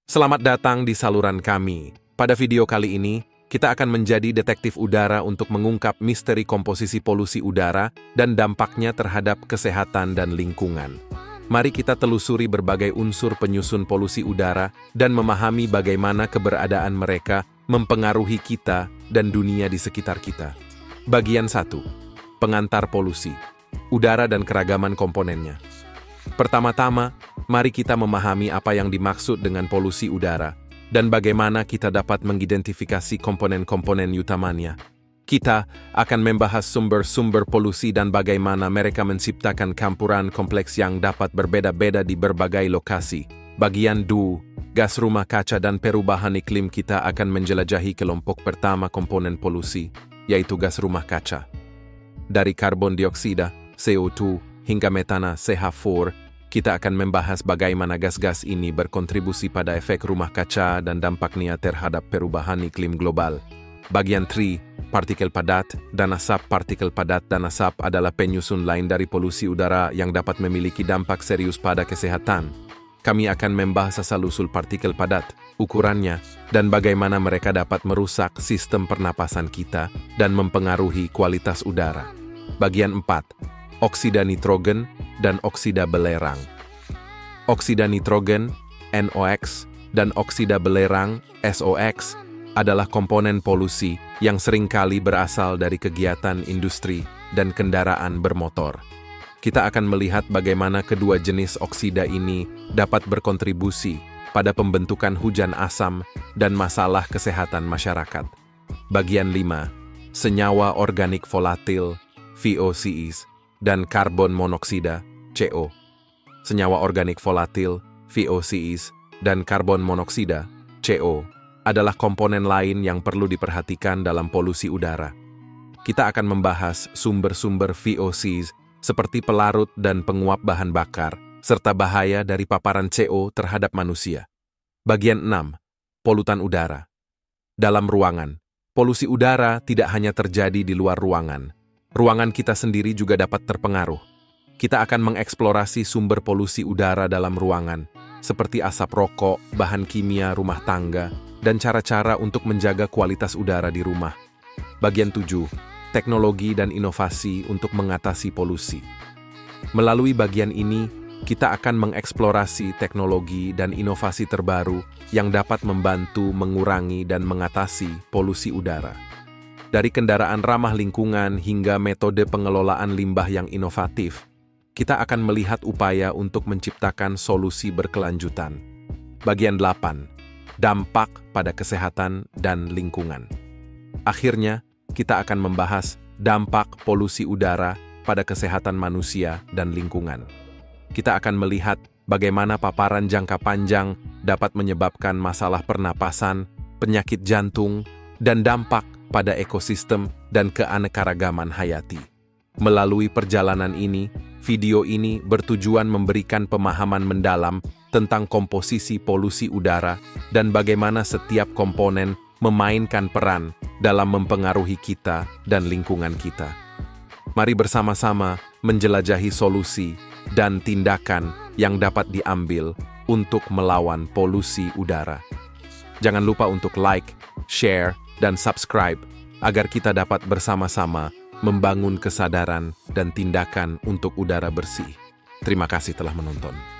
Selamat datang di saluran kami. Pada video kali ini, kita akan menjadi detektif udara untuk mengungkap misteri komposisi polusi udara dan dampaknya terhadap kesehatan dan lingkungan. Mari kita telusuri berbagai unsur penyusun polusi udara dan memahami bagaimana keberadaan mereka mempengaruhi kita dan dunia di sekitar kita. Bagian 1. Pengantar polusi, udara dan keragaman komponennya. Pertama-tama, mari kita memahami apa yang dimaksud dengan polusi udara dan bagaimana kita dapat mengidentifikasi komponen-komponen utamanya. Kita akan membahas sumber-sumber polusi dan bagaimana mereka menciptakan campuran kompleks yang dapat berbeda-beda di berbagai lokasi. Bagian 2, gas rumah kaca dan perubahan iklim. Kita akan menjelajahi kelompok pertama komponen polusi, yaitu gas rumah kaca. Dari karbon dioksida, CO2, hingga metana, CH4, kita akan membahas bagaimana gas-gas ini berkontribusi pada efek rumah kaca dan dampaknya terhadap perubahan iklim global. Bagian 3, partikel padat dan asap. Partikel padat dan asap adalah penyusun lain dari polusi udara yang dapat memiliki dampak serius pada kesehatan. Kami akan membahas asal-usul partikel padat, ukurannya, dan bagaimana mereka dapat merusak sistem pernapasan kita dan mempengaruhi kualitas udara. Bagian 4, oksida nitrogen dan oksida belerang. Oksida nitrogen, NOx, dan oksida belerang, SOx, adalah komponen polusi yang seringkali berasal dari kegiatan industri dan kendaraan bermotor. Kita akan melihat bagaimana kedua jenis oksida ini dapat berkontribusi pada pembentukan hujan asam dan masalah kesehatan masyarakat. Bagian 5, senyawa organik volatil, VOCs, dan karbon monoksida, CO. Senyawa organik volatil, VOCs, dan karbon monoksida, CO, adalah komponen lain yang perlu diperhatikan dalam polusi udara. Kita akan membahas sumber-sumber VOCs seperti pelarut dan penguap bahan bakar, serta bahaya dari paparan CO terhadap manusia. Bagian 6, polutan udara. Dalam ruangan, polusi udara tidak hanya terjadi di luar ruangan. Ruangan kita sendiri juga dapat terpengaruh. Kita akan mengeksplorasi sumber polusi udara dalam ruangan, seperti asap rokok, bahan kimia rumah tangga, dan cara-cara untuk menjaga kualitas udara di rumah. Bagian 7, teknologi dan inovasi untuk mengatasi polusi. Melalui bagian ini, kita akan mengeksplorasi teknologi dan inovasi terbaru yang dapat membantu mengurangi dan mengatasi polusi udara. Dari kendaraan ramah lingkungan hingga metode pengelolaan limbah yang inovatif, kita akan melihat upaya untuk menciptakan solusi berkelanjutan. Bagian 8, dampak pada kesehatan dan lingkungan. Akhirnya, kita akan membahas dampak polusi udara pada kesehatan manusia dan lingkungan. Kita akan melihat bagaimana paparan jangka panjang dapat menyebabkan masalah pernapasan, penyakit jantung, dan dampak pada ekosistem dan keanekaragaman hayati. Melalui perjalanan ini, video ini bertujuan memberikan pemahaman mendalam tentang komposisi polusi udara dan bagaimana setiap komponen memainkan peran dalam mempengaruhi kita dan lingkungan kita. Mari bersama-sama menjelajahi solusi dan tindakan yang dapat diambil untuk melawan polusi udara. Jangan lupa untuk like, share, dan subscribe agar kita dapat bersama-sama membangun kesadaran dan tindakan untuk udara bersih. Terima kasih telah menonton.